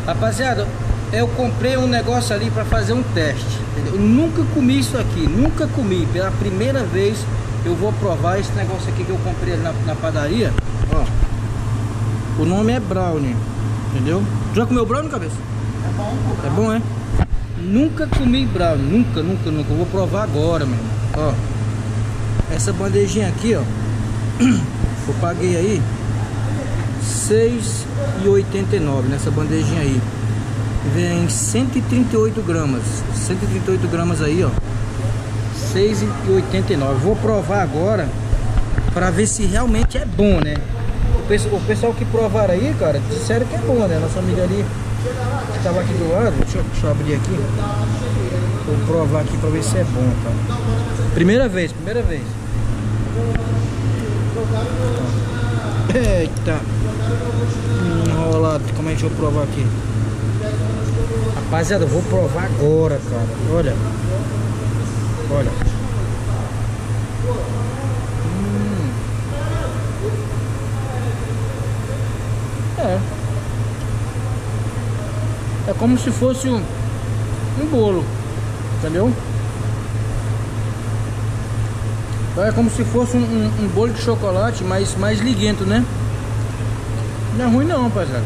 Rapaziada, eu comprei um negócio ali pra fazer um teste, entendeu? Eu nunca comi isso aqui, nunca comi. Pela primeira vez eu vou provar esse negócio aqui que eu comprei ali na padaria. Ó, o nome é brownie, entendeu? Já comeu brownie, cabeça? É bom, pô. É bom, é? Nunca comi brownie, nunca. Eu vou provar agora, meu irmão. Ó, essa bandejinha aqui, ó, eu paguei aí R$6,89 nessa bandejinha aí. Vem 138 gramas. 138 gramas aí, ó, R$6,89. Vou provar agora pra ver se realmente é bom, né? O pessoal que provaram aí, cara, disseram que é bom, né? Nossa amiga ali que tava aqui do lado, deixa eu abrir aqui. Vou provar aqui pra ver se é bom, tá? Primeira vez. Eita, enrolado. Como é que eu vou provar aqui? Rapaziada, eu vou provar agora, cara. Olha. É como se fosse um bolo, entendeu? É como se fosse um bolo de chocolate, mas mais liguento, né? Não é ruim não, rapaziada.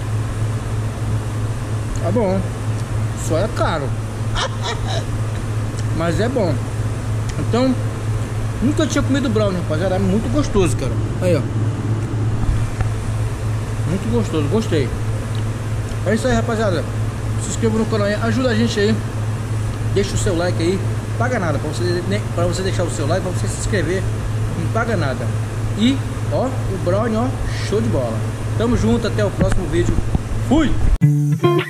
Tá bom. Só é caro. Mas é bom. Então, nunca tinha comido brownie, rapaziada. É muito gostoso, cara. Aí, ó. Muito gostoso, gostei. É isso aí, rapaziada. Se inscreva no canal aí, ajuda a gente aí. Deixa o seu like aí. Não paga nada pra você deixar o seu like, pra você se inscrever. Não paga nada. E, ó, o brownie, ó, show de bola. Tamo junto, até o próximo vídeo. Fui!